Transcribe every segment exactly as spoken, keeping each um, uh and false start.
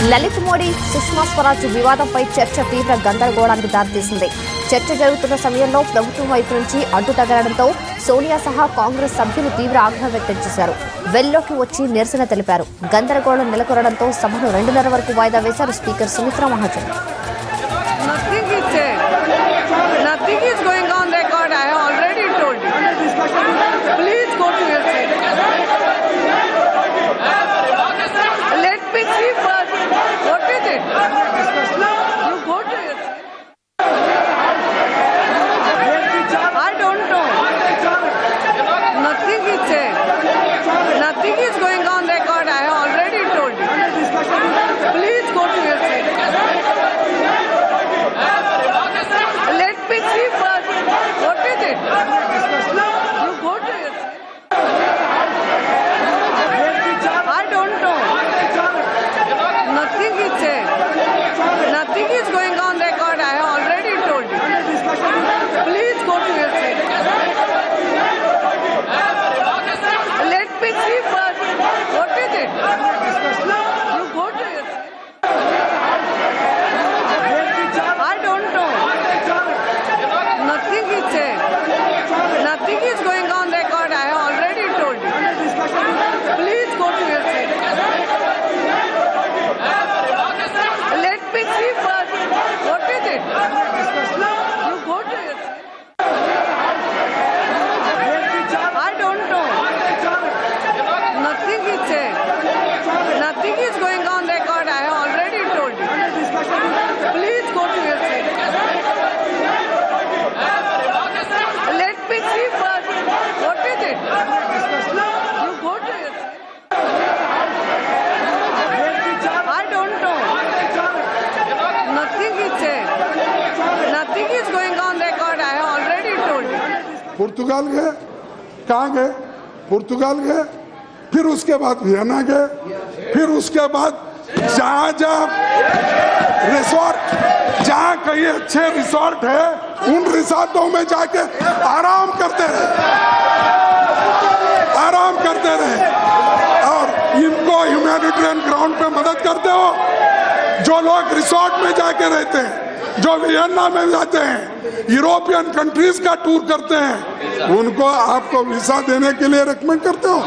లలిత్ మోడీ సుష్మా స్వరాజ్ వివాదంపై చర్చ తీవ్ర గందరగోళానికి దారితీసింది. చర్చ జరుగుతున్న సమయంలో ప్రభుత్వం వైపు నుంచి అడ్డు తగలడంతో సోనియా సహా కాంగ్రెస్ సభ్యులు తీవ్ర ఆగ్రహం వ్యక్తం చేశారు. వెల్లోకి వచ్చి నిరసన తెలిపారు. గందరగోళం నెలకొనడంతో సభను రెండున్నర వరకు వాయిదా వేశారు speaker Sumitra Mahajan. Nothing is going on record. I have already told you. Please go to your seat. Let me see first. What is it? You go to your seat. I don't know. Nothing is said. Nothing is going on record. I have already told you. Please go to your seat. Let me see first. What is it? You go to your seat. I don't know. Nothing is said. Nothing is going on record. I have already told you. Please go to your seat. Let me see first. What is it? You go to your seat. I don't know. Nothing is said. Nothing is going on record. I have already told you. Please go to your seat. Let me see first. What is it? You go to your seat. I don't know. Nothing is said. Nothing is going on record. I have already told you. पुर्तगाल गए, कहाँ गए? पुर्तगाल गए, फिर उसके बाद Vienna गए, फिर उसके बाद जहाँ जहाँ रिसोर्ट, जहाँ कई अच्छे रिसोर्ट है उन रिसोर्टों में जाके आराम करते रहे, आराम करते रहे। और इनको ह्यूमैनिटेरियन ग्राउंड पे मदद करते हो। जो लोग रिसोर्ट में जाके रहते हैं, जो वियना में जाते हैं, यूरोपियन कंट्रीज का टूर करते हैं, उनको आपको वीजा देने के लिए रिकमेंड करते हो।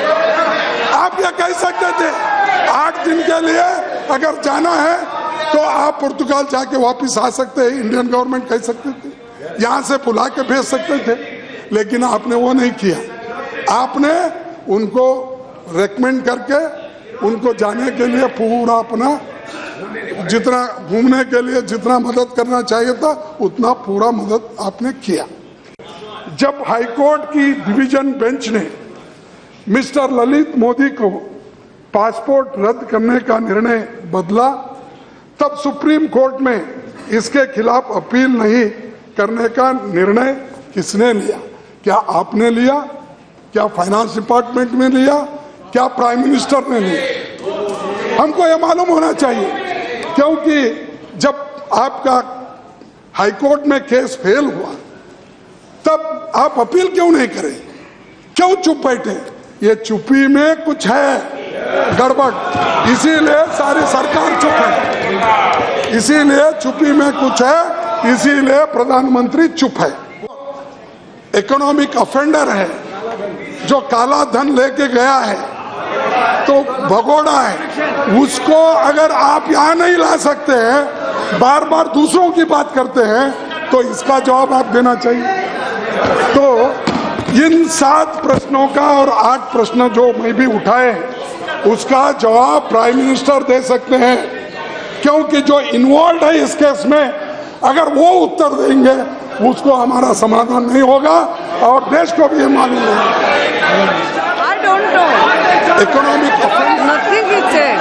आप ये कह सकते थे आठ दिन के लिए अगर जाना है तो आप पुर्तगाल जाके वापस आ सकते हैं, इंडियन गवर्नमेंट कह सकते थे, यहाँ से बुला के भेज सकते थे, लेकिन आपने वो नहीं किया। आपने उनको रिकमेंड करके उनको जाने के लिए पूरा अपना जितना घूमने के लिए जितना मदद करना चाहिए था उतना पूरा मदद आपने किया। जब हाईकोर्ट की डिवीजन बेंच ने मिस्टर ललित मोदी को पासपोर्ट रद्द करने का निर्णय बदला, तब सुप्रीम कोर्ट में इसके खिलाफ अपील नहीं करने का निर्णय किसने लिया? क्या आपने लिया? क्या फाइनेंस डिपार्टमेंट में लिया? क्या प्राइम मिनिस्टर ने लिया? हमको यह मालूम होना चाहिए, क्योंकि जब आपका हाईकोर्ट में केस फेल हुआ तब आप अपील क्यों नहीं करें? क्यों चुप बैठे? ये चुप्पी में कुछ है गड़बड़, इसीलिए सारी सरकार चुप है, इसीलिए चुप्पी में कुछ है, इसीलिए प्रधानमंत्री चुप है। इकोनॉमिक ऑफेंडर है, जो काला धन लेके गया है तो भगोड़ा है, उसको अगर आप यहाँ नहीं ला सकते हैं, बार बार दूसरों की बात करते हैं, तो इसका जवाब आप देना चाहिए। तो इन सात प्रश्नों का और आठ प्रश्न जो मैं भी उठाए उसका जवाब प्राइम मिनिस्टर दे सकते हैं, क्योंकि जो इन्वॉल्व है इस केस में अगर वो उत्तर देंगे उसको हमारा समाधान नहीं होगा और देश को भी ये मालूम है। Economic offense. Nothing is said.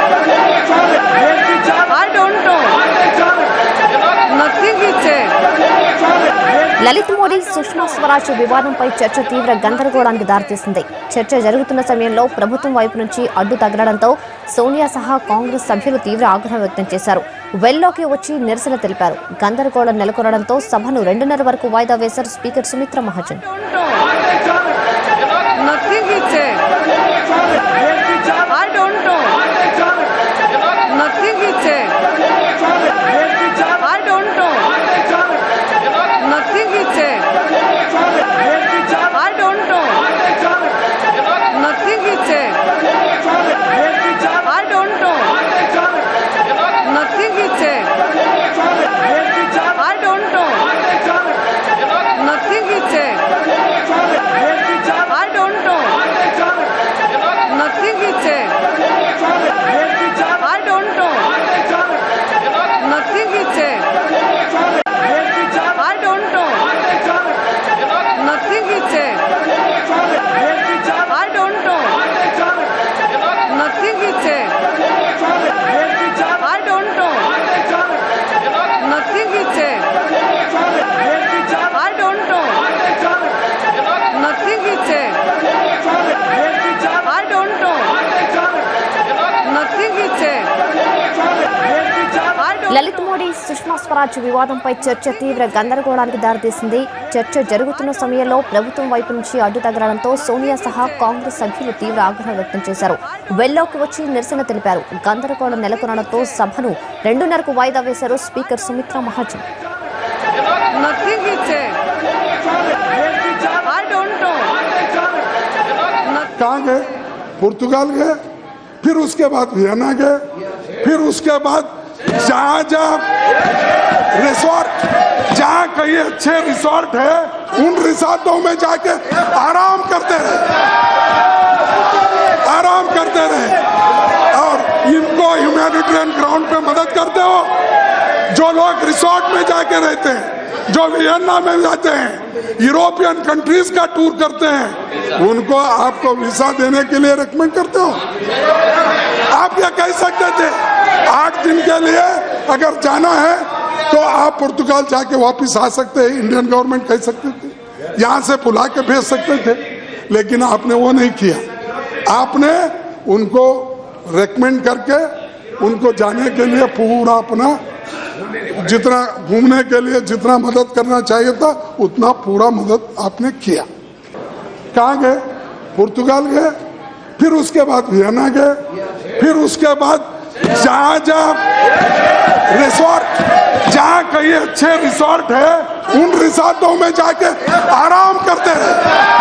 I don't know. Nothing is said. Lalit Modi Sushma Swaraj వివాదంపై చర్చ తీవ్ర గందరగోళానికి దారితీసింది. చర్చ జరుగుతున్న సమయంలో ప్రభుత్వం వైపు నుంచి అడ్డు తగలడంతో సోనియా సహా కాంగ్రెస్ సభ్యులు తీవ్ర ఆగ్రహం వ్యక్తం చేశారు. వెల్లోకి వచ్చి నిరసన తెలిపారు. గందరగోళం నెలకొనడంతో సభను రెండున్నర వరకు వాయిదా వేశారు speaker Sumitra Mahajan. Nothing is said. I don't know. Nothing is Lalit Modi Sushma Swaraj వివాదంపై చర్చ తీవ్ర గందరగోళానికి దారితీసింది. చర్చ జరుగుతున్న సమయంలో ప్రభుత్వం వైపు నుంచి అడ్డు తగలడంతో సోనియా సహా కాంగ్రెస్ సభ్యులు తీవ్ర ఆగ్రహం వ్యక్తం చేశారు. వెల్లోకి వచ్చి నిరసన తెలిపారు. గందరగోళం నెలకొనడంతో సభను రెండున్నరకు వాయిదా వేశారు speaker Sumitra Mahajan. Nothing he said. I don't know. कहाँ गए? पुर्तगाल गए, फिर उसके बाद वियना गए, फिर उसके बाद जहाँ जहाँ रिसोर्ट, जहाँ कई अच्छे रिसोर्ट है उन रिसोर्टों में जाके आराम करते रहे, आराम करते रहे और इनको ह्यूमैनिटेरियन ग्राउंड पे मदद करते हो। जो लोग रिसोर्ट में जाके रहते हैं, जो वियना में जाते हैं, यूरोपियन कंट्रीज का टूर करते हैं, उनको आपको वीजा देने के लिए रिकमेंड करते हो। आप ये कह सकते थे आठ दिन के लिए अगर जाना है तो आप पुर्तगाल जाके वापस आ सकते हैं, इंडियन गवर्नमेंट कह सकते थे, यहाँ से बुला के भेज सकते थे, लेकिन आपने वो नहीं किया। आपने उनको रिकमेंड करके उनको जाने के लिए पूरा अपना जितना घूमने के लिए जितना मदद करना चाहिए था उतना पूरा मदद आपने किया। कहाँ गए? पुर्तगाल गए, फिर उसके बाद वियना गए, फिर उसके बाद जहाँ जहाँ रिसोर्ट, जहाँ कई अच्छे रिसोर्ट है उन रिसोर्टों में जाके आराम करते रहे,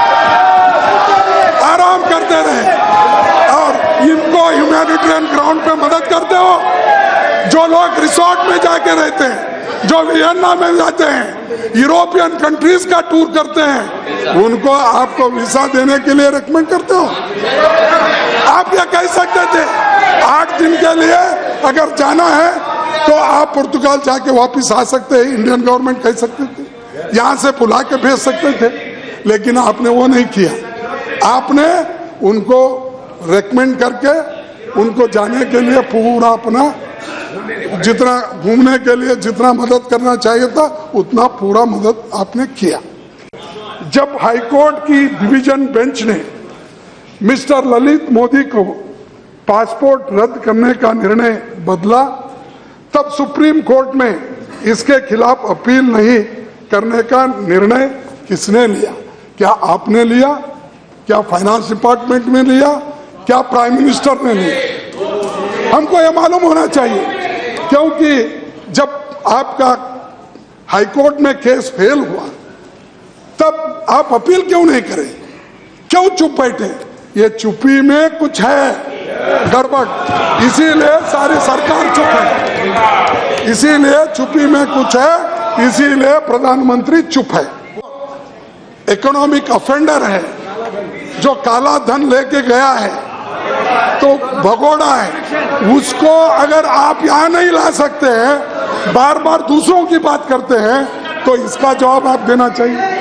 आराम करते रहे और इनको ह्यूमैनिटेरियन ग्राउंड पे मदद करते हो। जो लोग रिसोर्ट में जाके रहते हैं, जो वियना में जाते हैं, यूरोपियन कंट्रीज का टूर करते हैं, उनको आपको वीजा देने के लिए रिकमेंड करते हो। आप ये कह सकते थे आठ दिन के लिए अगर जाना है तो आप पुर्तगाल जाके वापस आ सकते हैं, इंडियन गवर्नमेंट कह सकते थे, यहाँ से बुला के भेज सकते थे, लेकिन आपने वो नहीं किया। आपने उनको रिकमेंड करके उनको जाने के लिए पूरा अपना जितना घूमने के लिए जितना मदद करना चाहिए था उतना पूरा मदद आपने किया। जब हाईकोर्ट की डिवीजन बेंच ने मिस्टर ललित मोदी को पासपोर्ट रद्द करने का निर्णय बदला, तब सुप्रीम कोर्ट में इसके खिलाफ अपील नहीं करने का निर्णय किसने लिया? क्या आपने लिया? क्या फाइनेंस डिपार्टमेंट में लिया? क्या प्राइम मिनिस्टर ने लिया? हमको यह मालूम होना चाहिए, क्योंकि जब आपका हाईकोर्ट में केस फेल हुआ तब आप अपील क्यों नहीं करें? क्यों चुप बैठे? ये चुप्पी में कुछ है गड़बड़, इसीलिए सारी सरकार चुप है, इसीलिए चुप्पी में कुछ है, इसीलिए प्रधानमंत्री चुप है। इकोनॉमिक ऑफेंडर है, जो काला धन लेके गया है तो भगोड़ा है, उसको अगर आप यहाँ नहीं ला सकते हैं, बार बार दूसरों की बात करते हैं, तो इसका जवाब आप देना चाहिए।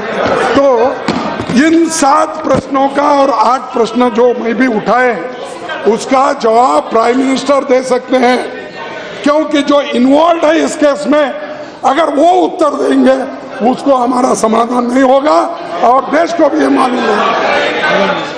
तो इन सात प्रश्नों का और आठ प्रश्न जो मैं भी उठाए उसका जवाब प्राइम मिनिस्टर दे सकते हैं, क्योंकि जो इन्वॉल्व है इस केस में अगर वो उत्तर देंगे उसको हमारा समाधान नहीं होगा और देश को भी ये मालूम है।